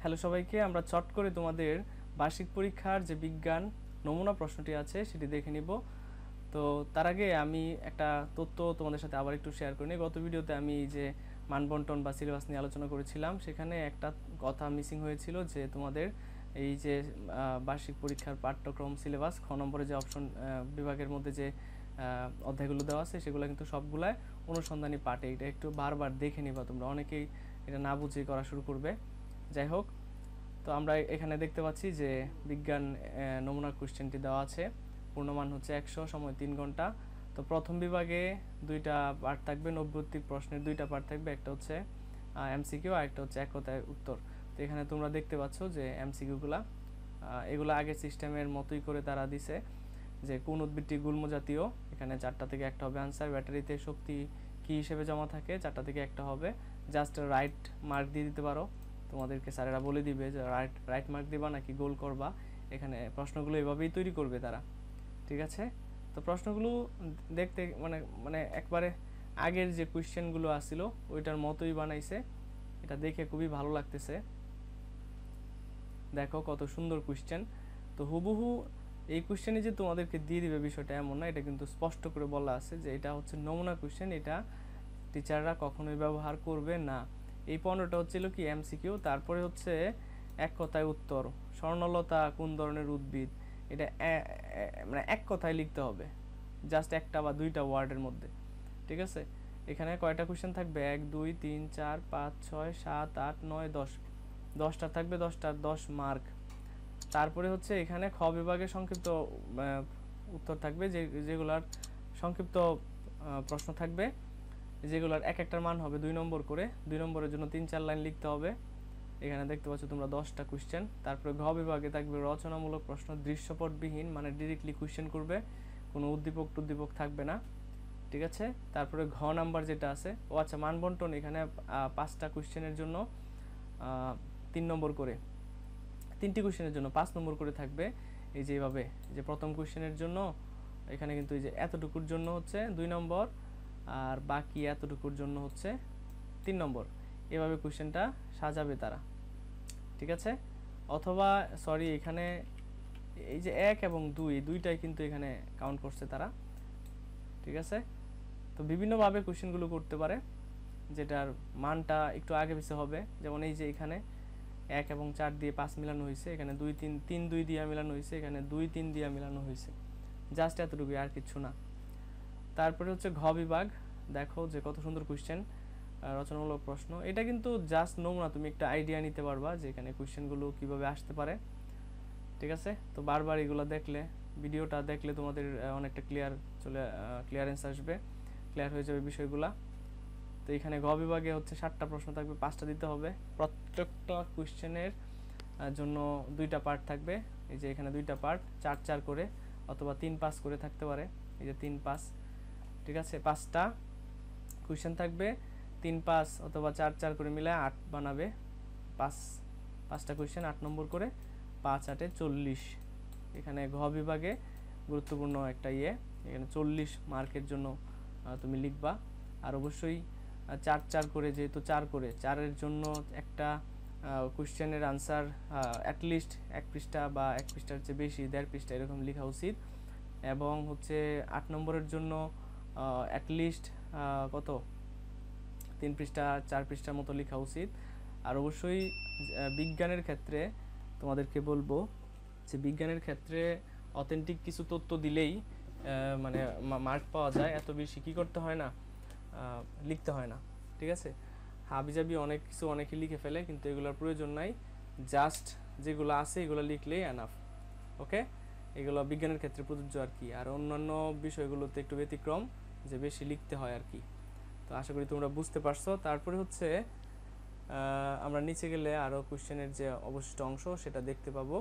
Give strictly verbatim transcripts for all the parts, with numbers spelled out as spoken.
Hello সবাইকে, আমরা চট করে তোমাদের বার্ষিক পরীক্ষার যে বিজ্ঞান নমুনা প্রশ্নটি আছে সেটি দেখে নিব। তো তার আগে আমি একটা তথ্য তোমাদের সাথে আবার একটু শেয়ার করি। গত ভিডিওতে আমি যে মানবন্টন বা সিলেবাস নিয়ে আলোচনা করেছিলাম, সেখানে একটা কথা মিসিং হয়েছিল যে তোমাদের এই যে বার্ষিক পরীক্ষার পাঠ্যক্রম সিলেবাস খ নম্বরে যে অপশন বিভাগের মধ্যে যে অধ্যায়গুলো দেওয়া আছে সেগুলো কিন্তু সবগুলাই অনুসন্ধানী পাঠে। এটা একটু বারবার দেখে নিবা, তোমরা অনেকেই এটা না বুঝে করা শুরু করবে। যাই হোক, তো আমরা এখানে দেখতে পাচ্ছি যে বিজ্ঞান নমুনা কোশ্চেনটি দেওয়া আছে, পূর্ণমান হচ্ছে একশো, সময় তিন ঘন্টা। তো প্রথম বিভাগে দুইটা পার্ট থাকবে, নব্বই প্রশ্নের দুইটা পার্ট থাকবে, একটা হচ্ছে এমসিকিউ আর একটা হচ্ছে এক কথায় উত্তর। তো এখানে তোমরা দেখতে পাচ্ছ যে এমসিকিউগুলা এগুলো আগের সিস্টেমের মতোই করে তারা দিছে যে কোন উদ্ভিদটি গুল্ম জাতীয়, এখানে চারটা থেকে একটা হবে আনসার। ব্যাটারিতে শক্তি কী হিসেবে জমা থাকে, চারটা থেকে একটা হবে। জাস্ট রাইট মার্ক দিয়ে দিতে পারো, তোমাদেরকে স্যারেরা বলে দিবে যে রাইট রাইট মার্ক দিবা নাকি গোল করবা। এখানে প্রশ্নগুলো এভাবেই তৈরি করবে তারা, ঠিক আছে। তো প্রশ্নগুলো দেখতে মানে মানে একবারে আগের যে কোয়েশ্চেনগুলো আসছিল ওইটার মতোই বানাইছে, এটা দেখে খুবই ভালো লাগতেছে। দেখো কত সুন্দর কোয়েশ্চেন। তো হুবহু এই কোয়েশ্চেনে যে তোমাদেরকে দিয়ে দিবে বিষয়টা এমন না, এটা কিন্তু স্পষ্ট করে বলা আছে যে এটা হচ্ছে নমুনা কোয়েশ্চেন, এটা টিচাররা কখনোই ব্যবহার করবে না। এই পনেরোটা হচ্ছিল কি এমসিকিউ, তারপরে হচ্ছে এক কথায় উত্তর। স্বর্ণলতা কোন ধরনের উদ্ভিদ, এটা মানে এক কথায় লিখতে হবে, জাস্ট একটা বা দুইটা ওয়ার্ডের মধ্যে, ঠিক আছে। এখানে কয়টা কোয়েশ্চেন থাকবে, এক দুই তিন চার পাঁচ ছয় সাত আট নয় দশ, দশটা থাকবে, দশটার দশ মার্ক। তারপরে হচ্ছে এখানে খ বিভাগের সংক্ষিপ্ত উত্তর থাকবে, যে যেগুলার সংক্ষিপ্ত প্রশ্ন থাকবে, যেগুলোর এক একটার মান হবে দুই নম্বর করে, দুই নম্বরের জন্য তিন চার লাইন লিখতে হবে। এখানে দেখতে পাচ্ছ তোমরা দশটা কোয়েশ্চেন। তারপরে ঘ বিভাগে থাকবে রচনামূলক প্রশ্ন, দৃশ্যপটবিহীন, মানে ডিরেক্টলি কোয়েশ্চেন করবে, কোনো উদ্দীপক টুদ্দীপক থাকবে না, ঠিক আছে। তারপরে ঘ নাম্বার যেটা আছে, ও আচ্ছা মানবন্টন, এখানে পাঁচটা কোয়েশ্চেনের জন্য তিন নম্বর করে, তিনটি কোয়েশ্চেনের জন্য পাঁচ নম্বর করে থাকবে। এই যে এইভাবে, যে প্রথম কোয়েশ্চেনের জন্য এখানে কিন্তু এই যে এতটুকুর জন্য হচ্ছে দুই নম্বর, আর বাকি এতটুকুর জন্য হচ্ছে তিন নম্বর। এভাবে কোয়েশ্চেনটা সাজাবে তারা, ঠিক আছে। অথবা সরি, এখানে এই যে এক এবং দুই দুইটাই কিন্তু এখানে কাউন্ট করছে তারা, ঠিক আছে। তো বিভিন্নভাবে কোয়েশ্চেনগুলো করতে পারে, যেটার মানটা একটু আগে পিছিয়ে হবে। যেমন এই যে এখানে এক এবং চার দিয়ে পাঁচ মিলানো হয়েছে, এখানে দুই তিন তিন দুই দিয়ে মিলানো হয়েছে, এখানে দুই তিন দিয়ে মিলানো হয়েছে, জাস্ট এতটুকুই, আর কিছু না। তারপরে হচ্ছে ঘ বিভাগ, দেখো যে কত সুন্দর কোয়েশ্চেন, রচনামূলক প্রশ্ন। এটা কিন্তু জাস্ট নমুনা, তুমি একটা আইডিয়া নিতে পারবা যে এখানে কোয়েশ্চেনগুলো কীভাবে আসতে পারে, ঠিক আছে। তো বারবার এগুলো দেখলে, ভিডিওটা দেখলে তোমাদের অনেকটা ক্লিয়ার চলে ক্লিয়ারেন্স আসবে, ক্লিয়ার হয়ে যাবে বিষয়গুলা। তো এখানে ঘ বিভাগে হচ্ছে ষাটটা প্রশ্ন থাকবে, পাঁচটা দিতে হবে। প্রত্যেকটা কোয়েশ্চেনের জন্য দুইটা পার্ট থাকবে, এই যে এখানে দুইটা পার্ট, চার চার করে অথবা তিন পাঁচ করে থাকতে পারে, এই যে তিন পাঁচ, ঠিক আছে। পাঁচটা কোয়েশ্চেন থাকবে, তিন পাঁচ অথবা চার চার করে মিলে আট বানাবে, পাঁচ পাঁচটা কোয়েশ্চেন আট নম্বর করে, পাঁচ আটে চল্লিশ। এখানে ঘ বিভাগে গুরুত্বপূর্ণ একটা ইয়ে, এখানে চল্লিশ মার্কের জন্য তুমি লিখবা। আর অবশ্যই চার চার করে, যেহেতু চার করে, চারের জন্য একটা কোয়েশ্চেনের আনসার অ্যাটলিস্ট এক পৃষ্ঠা বা এক পৃষ্ঠার চেয়ে বেশি, দেড় পৃষ্ঠা এরকম লেখা উচিত। এবং হচ্ছে আট নম্বরের জন্য অ্যাটলিস্ট কত, তিন পৃষ্ঠা চার পৃষ্ঠার মতো লেখা উচিত। আর অবশ্যই বিজ্ঞানের ক্ষেত্রে তোমাদেরকে বলবো যে বিজ্ঞানের ক্ষেত্রে অথেন্টিক কিছু তথ্য দিলেই মানে মার্ক পাওয়া যায়, এত বেশি কী করতে হয় না, লিখতে হয় না, ঠিক আছে। হাবিজাবি অনেক কিছু অনেকে লিখে ফেলে, কিন্তু এগুলোর প্রয়োজন নাই, জাস্ট যেগুলো আছে এগুলো লিখলেই এনাফ, ওকে। এগুলো বিজ্ঞানের ক্ষেত্রে প্রযোজ্য আর কি, আর অন্যান্য বিষয়গুলোতে একটু ব্যতিক্রম, যে বেশি লিখতে হয় আর কি। তো আশা করি তোমরা বুঝতে পারছো। তারপরে হচ্ছে আমরা নিচে গেলে আরও কোয়েশ্চেনের যে অবশিষ্ট অংশ সেটা দেখতে পাবো,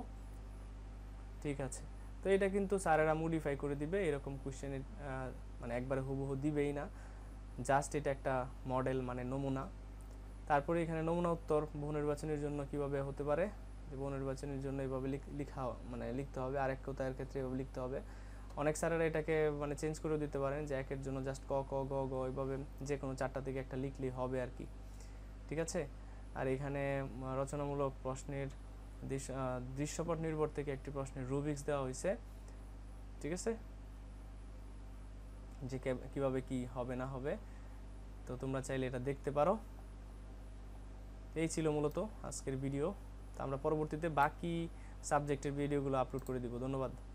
ঠিক আছে। তো এটা কিন্তু স্যারেরা মডিফাই করে দিবে, এরকম কোয়েশ্চেনের মানে একবারে হুবহু দিবেই না, জাস্ট এটা একটা মডেল, মানে নমুনা। তারপরে এখানে নমুনা উত্তর বহু নির্বাচনের জন্য কিভাবে হতে পারে, যে বহু নির্বাচনের জন্য এইভাবে লিখা মানে লিখতে হবে, আর এক কথায়ের ক্ষেত্রে এভাবে লিখতে হবে। অনেক স্যারেরা এটাকে মানে চেঞ্জ করে দিতে পারেন, যে একের জন্য জাস্ট ক ক গ গ এইভাবে যে কোনো চারটা থেকে একটা লিখলেই হবে আর কি, ঠিক আছে। আর এখানে রচনামূলক প্রশ্নের দৃশ্যপট নির্ভর থেকে একটি প্রশ্নের রুবিক্স দেওয়া হয়েছে, ঠিক আছে, যে কিভাবে কি হবে না হবে। তো তোমরা চাইলে এটা দেখতে পারো। এই ছিল মূলত আজকের ভিডিও। তো আমরা পরবর্তীতে বাকি সাবজেক্টের ভিডিওগুলো আপলোড করে দিব। ধন্যবাদ।